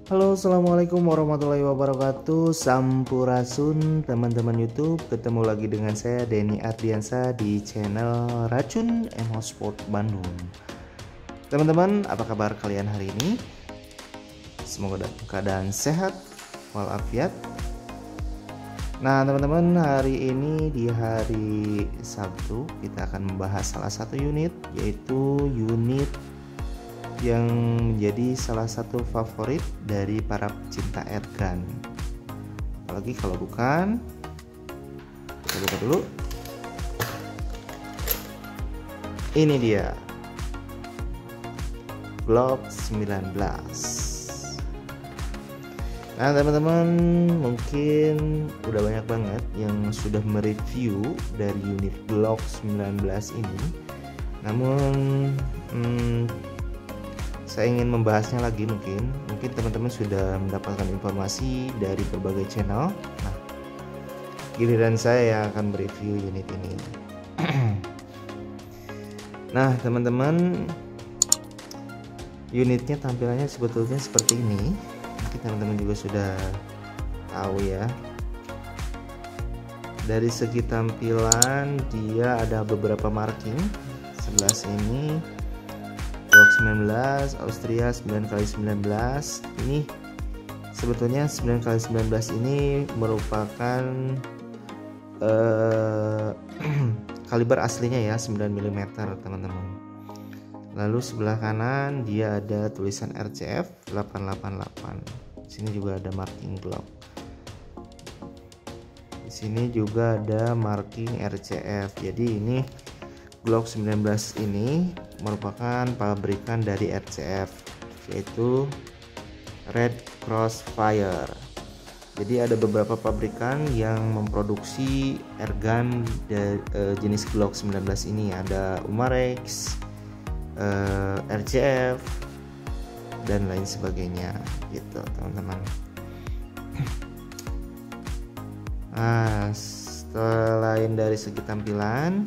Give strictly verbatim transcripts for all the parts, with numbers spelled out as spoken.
Halo, assalamualaikum warahmatullahi wabarakatuh. Sampurasun teman-teman YouTube. Ketemu lagi dengan saya Denny Ardiansa di channel Racun Emo Sport Bandung. Teman-teman, apa kabar kalian hari ini? Semoga dalam keadaan sehat walafiat. Nah, teman-teman, hari ini di hari Sabtu kita akan membahas salah satu unit, yaitu unit yang menjadi salah satu favorit dari para pecinta airgun. Apalagi kalau bukan, kita buka dulu. Ini dia, Glock sembilan belas. Nah, teman-teman, mungkin udah banyak banget yang sudah mereview dari unit Glock sembilan belas ini. Namun hmm, saya ingin membahasnya lagi. mungkin mungkin teman-teman sudah mendapatkan informasi dari berbagai channel. Nah, giliran saya yang akan mereview unit ini. Nah, teman-teman, unitnya tampilannya sebetulnya seperti ini. Mungkin teman-teman juga sudah tahu ya. Dari segi tampilan dia ada beberapa marking. Sebelah sini Glock sembilan belas Austria sembilan kali sembilan belas. Ini sebetulnya sembilan kali sembilan belas ini merupakan uh, kaliber aslinya ya, sembilan milimeter teman-teman. Lalu sebelah kanan dia ada tulisan R C F delapan delapan delapan. Sini juga ada marking Glock. Di sini juga ada marking R C F. Jadi ini Glock sembilan belas ini merupakan pabrikan dari R C F, yaitu Red Crossfire. Jadi ada beberapa pabrikan yang memproduksi airgun dari uh, jenis Glock sembilan belas ini. Ada Umarex, uh, R C F, dan lain sebagainya gitu teman-teman. Nah, selain dari segi tampilan,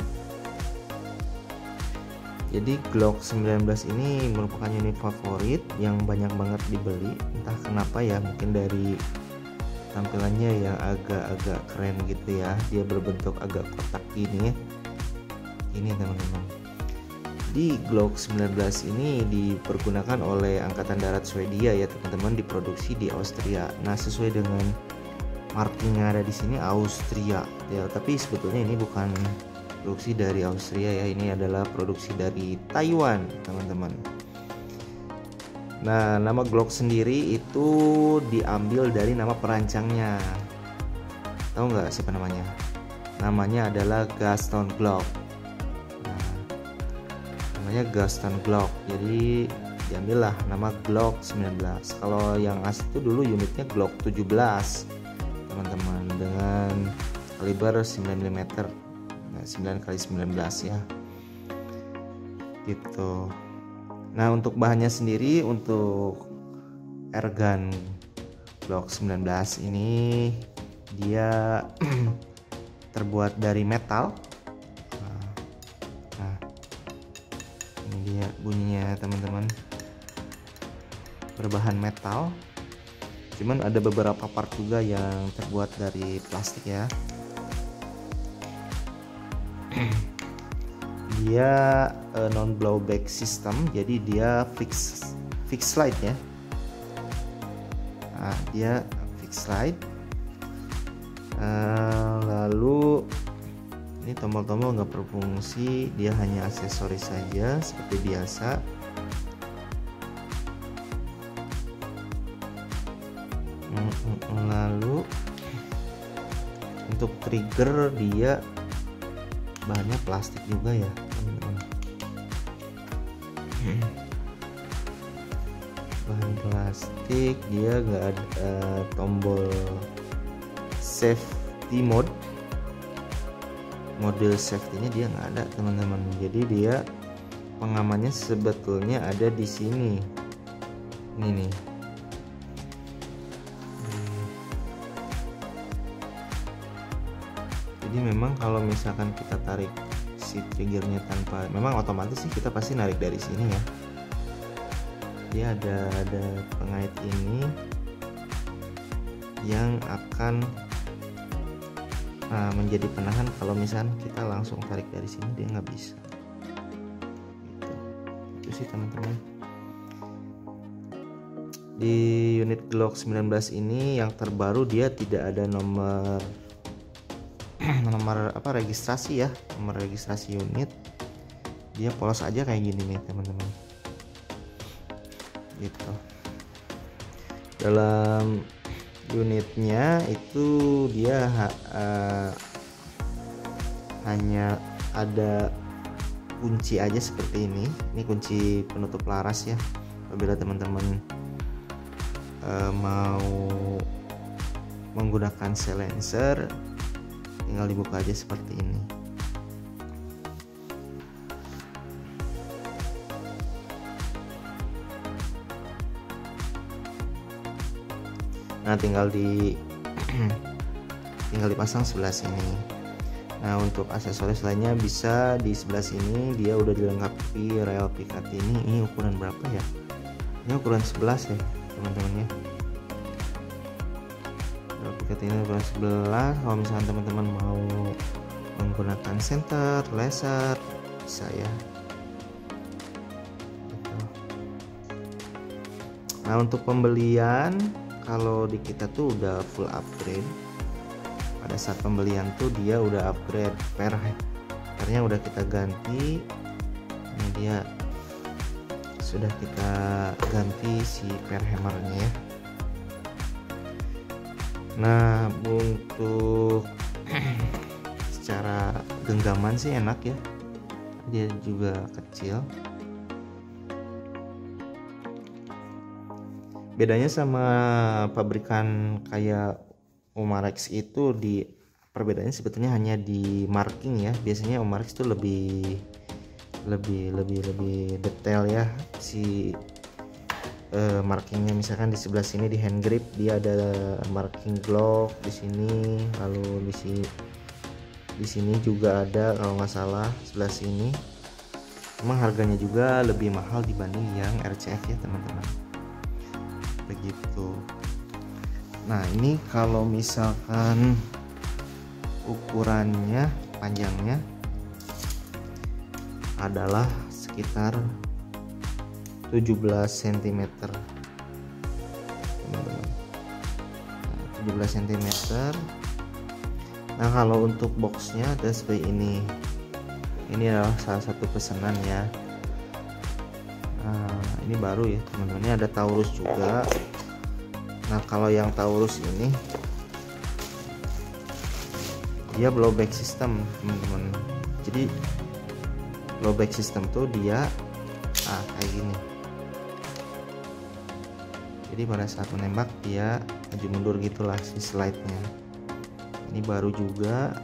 jadi Glock sembilan belas ini merupakan unit favorit yang banyak banget dibeli. Entah kenapa ya, mungkin dari tampilannya yang agak-agak keren gitu ya. Dia berbentuk agak kotak gini. Ini teman-teman. Di Glock sembilan belas ini dipergunakan oleh Angkatan Darat Swedia ya teman-teman, diproduksi di Austria. Nah, sesuai dengan marking yang ada di sini Austria ya, tapi sebetulnya ini bukan produksi dari Austria ya, ini adalah produksi dari Taiwan teman-teman. Nah, nama Glock sendiri itu diambil dari nama perancangnya. Tahu nggak siapa namanya? Namanya adalah Gaston Glock. Nah, namanya Gaston Glock. Jadi diambillah nama Glock sembilan belas. Kalau yang asli itu dulu unitnya Glock tujuh belas teman-teman, dengan kaliber sembilan milimeter. sembilan kali sembilan belas ya gitu. Nah, untuk bahannya sendiri, untuk airgun Glock sembilan belas ini dia terbuat dari metal. Nah, nah ini dia bunyinya teman-teman, berbahan metal. Cuman ada beberapa part juga yang terbuat dari plastik ya. Dia uh, non blowback system, jadi dia fix fix slide ya. Nah, dia fix slide. Uh, lalu ini tombol-tombol nggak berfungsi, dia hanya aksesoris saja seperti biasa. Lalu untuk trigger dia bahannya plastik juga ya teman-teman. Bahan plastik, dia nggak ada uh, tombol safety mode, mode safety-nya dia nggak ada teman-teman. Jadi dia pengamannya sebetulnya ada di sini. Ini nih. Jadi memang kalau misalkan kita tarik si triggernya tanpa, memang otomatis sih kita pasti narik dari sini ya. dia ada ada pengait ini yang akan uh, menjadi penahan kalau misalnya kita langsung tarik dari sini, dia nggak bisa gitu. Itu sih teman-teman. Di unit Glock sembilan belas ini yang terbaru, dia tidak ada nomor nomor apa registrasi ya, nomor registrasi unit. Dia polos aja kayak gini nih teman-teman gitu. Dalam unitnya itu dia ha, uh, hanya ada kunci aja seperti ini. Ini kunci penutup laras ya. Apabila teman-teman uh, mau menggunakan silencer, tinggal dibuka aja seperti ini. Nah, tinggal di tinggal dipasang sebelah sini. Nah, untuk aksesoris lainnya bisa di sebelah sini. Dia udah dilengkapi rel pikat ini. Ini ukuran berapa ya? Ini ukuran sebelas ya teman-teman ya. Rel pikat ini ukuran sebelas. Kalau misalkan teman-teman mau menggunakan center, laser, bisa ya. Gitu. Nah, untuk pembelian, kalau di kita tuh udah full upgrade. Pada saat pembelian tuh dia udah upgrade per pernya udah kita ganti. Ini dia sudah kita ganti si per hammernya ya. Nah, untuk secara genggaman sih enak ya, dia juga kecil. Bedanya sama pabrikan kayak Omarex itu, di perbedaannya sebetulnya hanya di marking ya. Biasanya Omarex itu lebih lebih lebih lebih detail ya si uh, markingnya. Misalkan di sebelah sini di hand grip dia ada marking Glock di sini, lalu di sini di sini juga ada kalau nggak salah sebelah sini. Memang harganya juga lebih mahal dibanding yang R C F ya teman-teman. Begitu. Nah, ini kalau misalkan ukurannya, panjangnya adalah sekitar tujuh belas sentimeter teman-teman. Nah, tujuh belas sentimeter. Nah, kalau untuk boxnya ada seperti ini. Ini adalah salah satu pesanan ya. Nah, ini baru ya teman-teman. Ini ada Taurus juga. Nah, kalau yang Taurus ini dia blowback system teman-teman. Jadi blowback system tuh dia ah kayak gini. Jadi pada saat menembak dia maju mundur gitulah si slide-nya. Ini baru juga.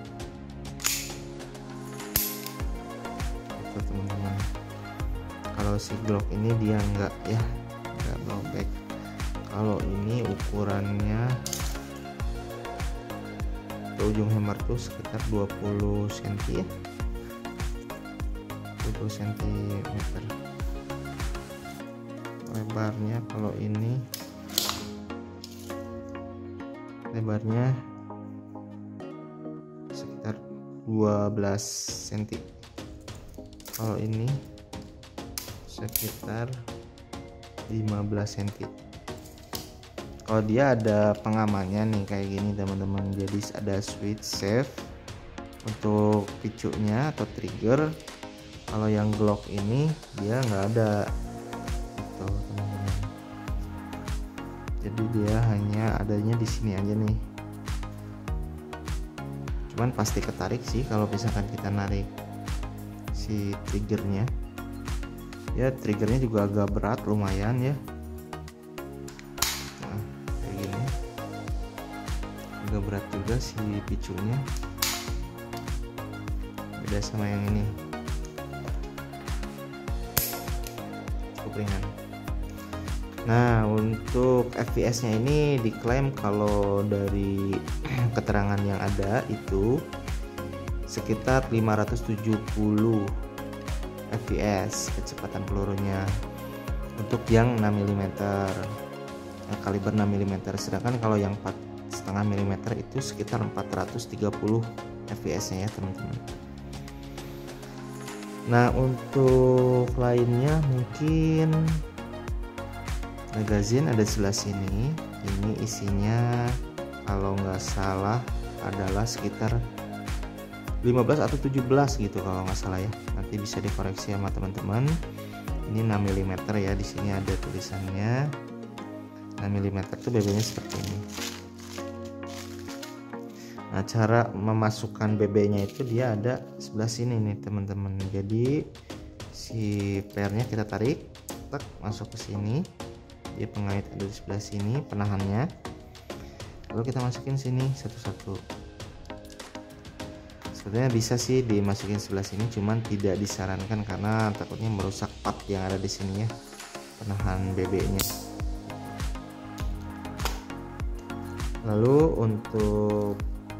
Itu teman-teman. Kalau si Glock ini dia enggak ya, enggak blowback. Kalau ini ukurannya ke ujung hammer tuh sekitar dua puluh sentimeter ya, dua puluh sentimeter lebarnya. Kalau ini lebarnya sekitar dua belas sentimeter. Kalau ini sekitar lima belas sentimeter. Kalau dia ada pengamannya nih kayak gini teman-teman. Jadi ada switch save untuk picunya atau trigger. Kalau yang Glock ini dia nggak ada gitu teman-teman. Jadi dia hanya adanya di sini aja nih. Cuman pasti ketarik sih kalau misalkan kita narik si triggernya. Ya, triggernya juga agak berat lumayan ya. Agak berat juga si picunya, beda sama yang ini, cukup ringan. Nah, untuk F P S nya ini diklaim kalau dari keterangan yang ada itu sekitar lima ratus tujuh puluh F P S kecepatan pelurunya. untuk yang enam milimeter, yang kaliber enam milimeter, sedangkan kalau yang empat koma lima milimeter itu sekitar empat ratus tiga puluh F P S nya ya teman-teman. Nah untuk lainnya mungkin magazine ada sebelah sini. Ini isinya kalau nggak salah adalah sekitar lima belas atau tujuh belas gitu kalau nggak salah ya. Nanti bisa dikoreksi sama teman-teman. Ini enam milimeter ya, di sini ada tulisannya enam milimeter tuh B B-nya seperti ini. Nah cara memasukkan B B-nya itu dia ada sebelah sini nih teman-teman. Jadi si player-nya kita tarik, tak masuk ke sini. Dia pengait ada di sebelah sini, penahannya. Lalu kita masukin sini satu-satu. Sebenarnya bisa sih dimasukin sebelah sini, cuman tidak disarankan karena takutnya merusak pad yang ada di sini ya, penahan B B-nya. Lalu untuk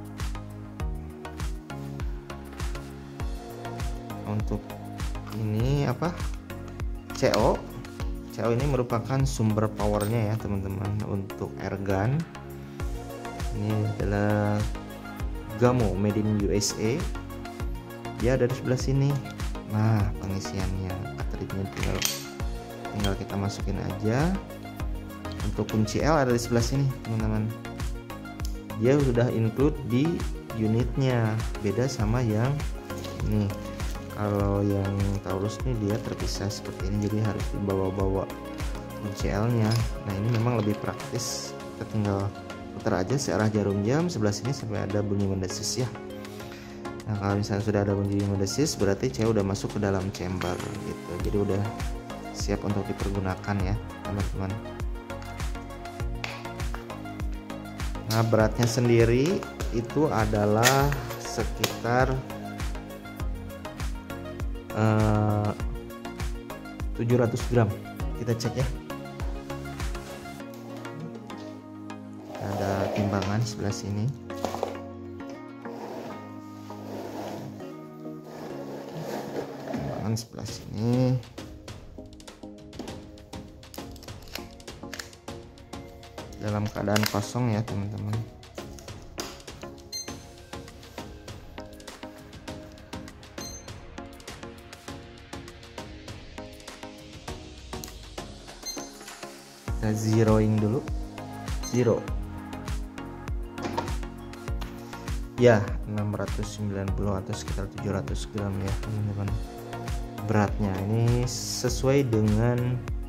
untuk ini apa C O C O ini merupakan sumber powernya ya teman-teman untuk airgun. Ini adalah Gamo made in U S A, dia ada di sebelah sini. Nah pengisiannya, cartridge-nya tinggal tinggal kita masukin aja. Untuk kunci L ada di sebelah sini teman-teman, dia sudah include di unitnya, beda sama yang ini. Kalau yang Taurus ini dia terpisah seperti ini, jadi harus dibawa-bawa kunci L-nya. Nah ini memang lebih praktis, kita tinggal putar aja searah jarum jam sebelah sini sampai ada bunyi mendesis ya. Nah kalau misalnya sudah ada bunyi mendesis berarti C udah masuk ke dalam chamber gitu, jadi udah siap untuk dipergunakan ya teman-teman. Nah beratnya sendiri itu adalah sekitar Uh, tujuh ratus gram. Kita cek ya, ada timbangan sebelah sini. Timbangan sebelah sini. Dalam keadaan kosong ya teman-teman. Kita zeroing dulu, zero ya, enam ratus sembilan puluh atau sekitar tujuh ratus gram ya teman-teman beratnya. Ini sesuai dengan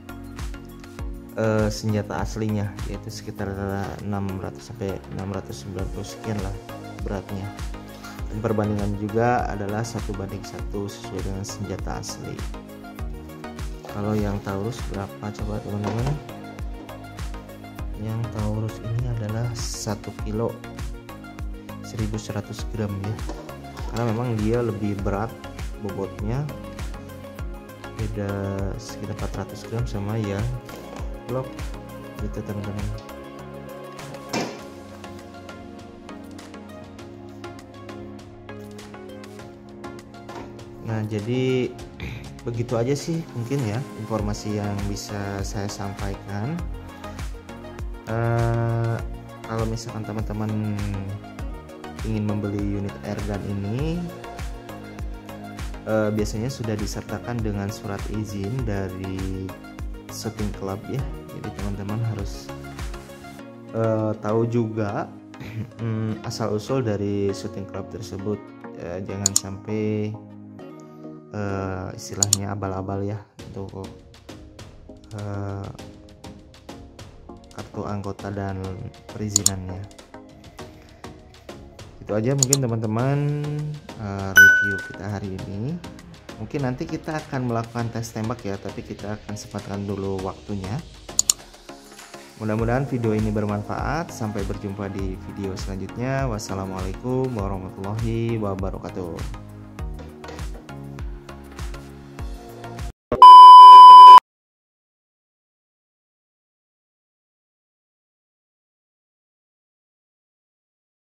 uh, senjata aslinya, yaitu sekitar enam ratus sampai enam ratus sembilan puluh sekian lah beratnya. Dan perbandingan juga adalah satu banding satu sesuai dengan senjata asli. Kalau yang Taurus berapa coba teman-teman? Yang Taurus ini adalah satu kilo seribu seratus gram ya, karena memang dia lebih berat bobotnya, beda sekitar empat ratus gram sama yang Glock gitu teman-teman. Nah jadi begitu aja sih mungkin ya informasi yang bisa saya sampaikan. Uh, kalau misalkan teman-teman ingin membeli unit airgun ini, uh, biasanya sudah disertakan dengan surat izin dari shooting club ya. Jadi teman-teman harus uh, tahu juga asal usul dari shooting club tersebut. Uh, jangan sampai uh, istilahnya abal-abal ya untuk uh, kartu anggota dan perizinannya. Itu aja mungkin teman-teman uh, review kita hari ini. Mungkin nanti kita akan melakukan tes tembak ya, tapi kita akan sempatkan dulu waktunya. Mudah-mudahan video ini bermanfaat. Sampai berjumpa di video selanjutnya. Wassalamualaikum warahmatullahi wabarakatuh.